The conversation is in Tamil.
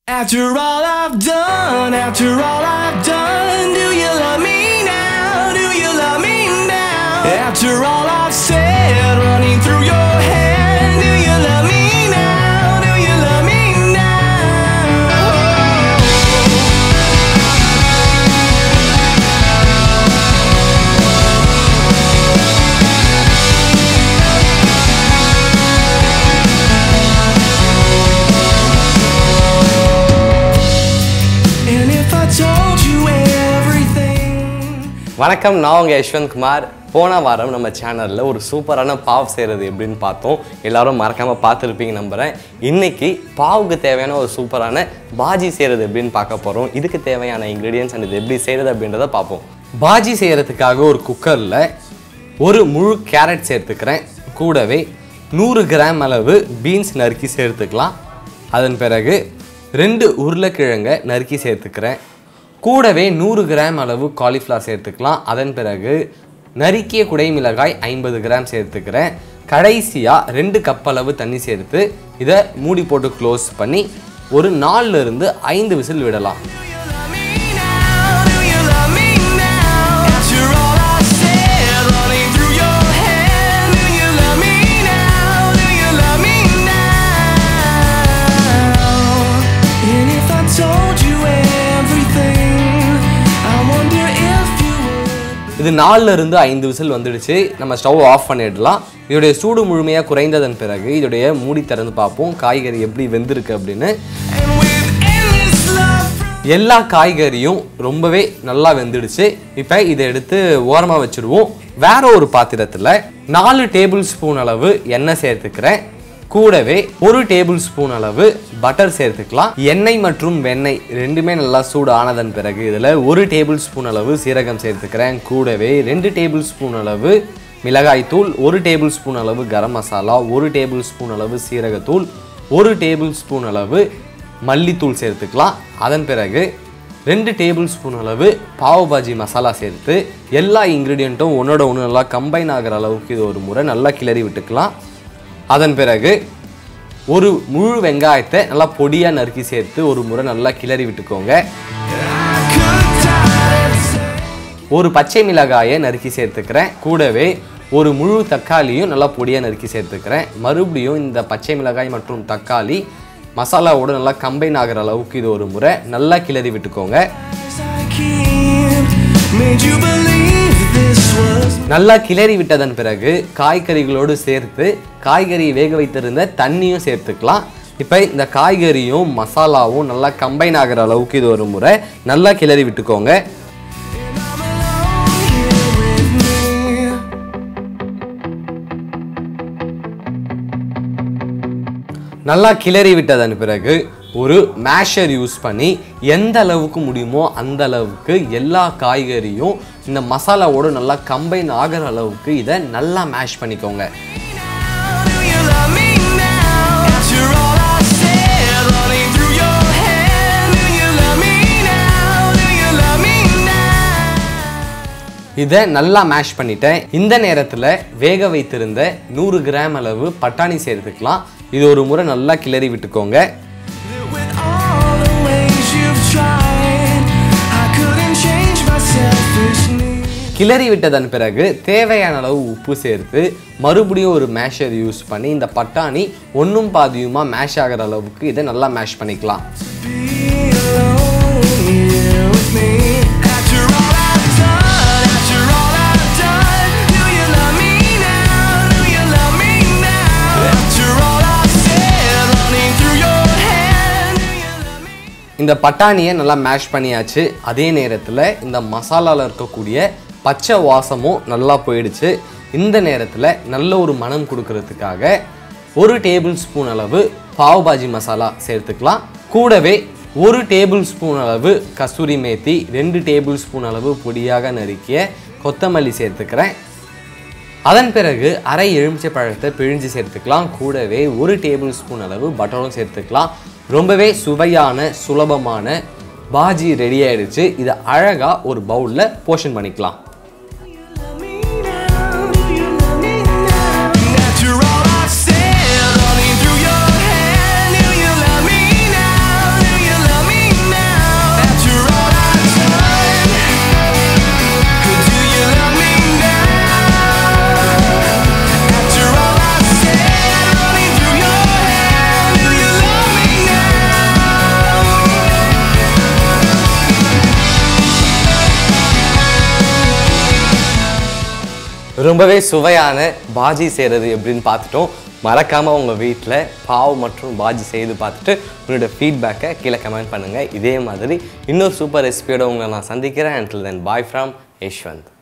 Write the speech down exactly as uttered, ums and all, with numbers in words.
After all I've done, after all I've done, do you love me now? Do you love me now? After all I've said, running through your head, do you love me now? Do you love me now? And if I told you everything. வணக்கம், நான் உங்க Yeshwanth Kumar. போன வாரம் நம்ம சேனல்ல ஒரு சூப்பரான பாவ் செய்கிறது எப்படின்னு பார்த்தோம். எல்லாரும் மறக்காம பார்த்துருப்பீங்க நம்புறேன். இன்னைக்கு பாவுக்கு தேவையான ஒரு சூப்பரான பாஜி செய்கிறது எப்படின்னு பார்க்க போறோம். இதுக்கு தேவையான இன்கிரீடியன்ட்ஸ் அண்ட் இது எப்படி செய்கிறது அப்படின்றத பார்ப்போம். பாஜி செய்கிறதுக்காக ஒரு குக்கரில் ஒரு முழு கேரட் சேர்த்துக்கிறேன். கூடவே நூறு கிராம் அளவு பீன்ஸ் நறுக்கி சேர்த்துக்கலாம். அதன் பிறகு ரெண்டு உருளைக்கிழங்கை நறுக்கி சேர்த்துக்கிறேன். கூடவே நூறு கிராம் அளவு காலிஃப்ளவர் சேர்த்துக்கலாம். அதன் பிறகு நறுக்கிய குடை மிளகாய் ஐம்பது கிராம் சேர்த்துக்கிறேன். கடைசியாக ரெண்டு கப் அளவு தண்ணி சேர்த்து இதை மூடி போட்டு க்ளோஸ் பண்ணி ஒரு நாலுல இருந்து ஐந்து விசில் விடலாம். இது நாலுல இருந்து ஐந்து விசில் வந்துடுச்சு. நம்ம ஸ்டவ் ஆஃப் பண்ணிடலாம். இதோடைய சூடு முழுமையாக குறைந்ததன் பிறகு இதோடைய மூடி திறந்து பார்ப்போம் காய்கறி எப்படி வெந்திருக்கு அப்படின்னு. எல்லா காய்கறியும் ரொம்பவே நல்லா வெந்துடுச்சு. இப்போ இதை எடுத்து ஓரமாக வச்சுடுவோம். வேற ஒரு பாத்திரத்தில் நாலு டேபிள் ஸ்பூன் அளவு எண்ணெய் சேர்த்துக்கிறேன். கூடவே ஒரு டேபிள் ஸ்பூன் அளவு பட்டர் சேர்த்துக்கலாம். எண்ணெய் மற்றும் வெண்ணெய் ரெண்டுமே நல்லா சூடு ஆனதன் பிறகு இதில் ஒரு டேபிள் ஸ்பூன் அளவு சீரகம் சேர்த்துக்கிறேன். கூடவே ரெண்டு டேபிள் ஸ்பூன் அளவு மிளகாய் தூள், ஒரு டேபிள் ஸ்பூன் அளவு கரம் மசாலா, ஒரு டேபிள் ஸ்பூன் அளவு சீரகத்தூள், ஒரு டேபிள் ஸ்பூன் அளவு மல்லித்தூள் சேர்த்துக்கலாம். அதன் பிறகு ரெண்டு டேபிள் ஸ்பூன் அளவு பாவ் பாஜி மசாலா சேர்த்து எல்லா இன்க்ரீடியண்ட்டும் ஒன்றோட ஒன்று நல்லா கம்பைன் ஆகிற அளவுக்கு இது ஒரு முறை நல்லா கிளறி விட்டுக்கலாம். அதன் பிறகு ஒரு முழு வெங்காயத்தை நல்லா பொடியாக நறுக்கி சேர்த்து ஒரு முறை நல்லா கிளறி விட்டுக்கோங்க. ஒரு பச்சை மிளகாயை நறுக்கி சேர்த்துக்கிறேன். கூடவே ஒரு முழு தக்காளியும் நல்லா பொடியாக நறுக்கி சேர்த்துக்கிறேன். மறுபடியும் இந்த பச்சை மிளகாய் மற்றும் தக்காளி மசாலாவோட நல்லா கம்பைன் ஆகிற அளவுக்கு இது ஒரு முறை நல்லா கிளறி விட்டுக்கோங்க. நல்லா கிளறி விட்டதன் பிறகு காய்கறிகளோடு சேர்த்து காய்கறி வேக வைத்திருந்த தண்ணியும் சேர்த்துக்கலாம். இப்போ இந்த காய்கறியும் மசாலாவும் நல்லா கம்பைன் ஆகிற அளவுக்கு இது ஒரு முறை நல்லா கிளறி விட்டுக்கோங்க. நல்லா கிளறி விட்டதன் பிறகு ஒரு மேஷர் யூஸ் பண்ணி எந்த அளவுக்கு முடியுமோ அந்த அளவுக்கு எல்லா காய்கறியும் இந்த மசாலாவோடு நல்லா கம்பைன் ஆகிற அளவுக்கு இதை நல்லா மேஷ் பண்ணிக்கோங்க. இதை நல்லா மேஷ் பண்ணிட்டேன். இந்த நேரத்தில் வேக வைத்திருந்த நூறு கிராம் அளவு பட்டாணி சேர்த்துக்கலாம். இது ஒரு முறை நல்லா கிளறி விட்டுக்கோங்க. கிளறி விட்டதன் பிறகு தேவையான அளவு உப்பு சேர்த்து மறுபடியும் ஒரு மேஷர் யூஸ் பண்ணி இந்த பட்டாணி ஒன்றும் பாதியுமா மேஷ் ஆகிற அளவுக்கு இதை நல்லா மேஷ் பண்ணிக்கலாம். இந்த பட்டாணியை நல்லா மேஷ் பண்ணியாச்சு. அதே நேரத்தில் இந்த மசாலாவில் இருக்கக்கூடிய பச்சை வாசமும் நல்லா போயிடுச்சு. இந்த நேரத்தில் நல்ல ஒரு மனம் கொடுக்கறதுக்காக ஒரு டேபிள் ஸ்பூன் அளவு பாவ் பாஜி மசாலா சேர்த்துக்கலாம். கூடவே ஒரு டேபிள் ஸ்பூன் அளவு கஸ்தூரி மேத்தி, ரெண்டு டேபிள் ஸ்பூன் அளவு பொடியாக நறுக்கிய கொத்தமல்லி சேர்த்துக்கிறேன். அதன் பிறகு அரை எலுமிச்சை பழத்தை பிழிஞ்சு சேர்த்துக்கலாம். கூடவே ஒரு டேபிள் ஸ்பூன் அளவு பட்டரும் சேர்த்துக்கலாம். ரொம்பவே சுவையான சுலபமான பாஜி ரெடி ஆயிடுச்சு. இதை அழகாக ஒரு பவுலில் போர்ஷன் பண்ணிக்கலாம். ரொம்பவே சுவையான பாஜி செய்கிறது எப்படின்னு பார்த்துட்டோம். மறக்காமல் உங்கள் வீட்டில் பாவ் மற்றும் பாஜி செய்து பார்த்துட்டு உங்களோட ஃபீட்பேக்கை கீழே கமெண்ட் பண்ணுங்கள். இதே மாதிரி இன்னொரு சூப்பர் ரெசிபியோட உங்களை நான் சந்திக்கிறேன். until then bye from Yeshwanth.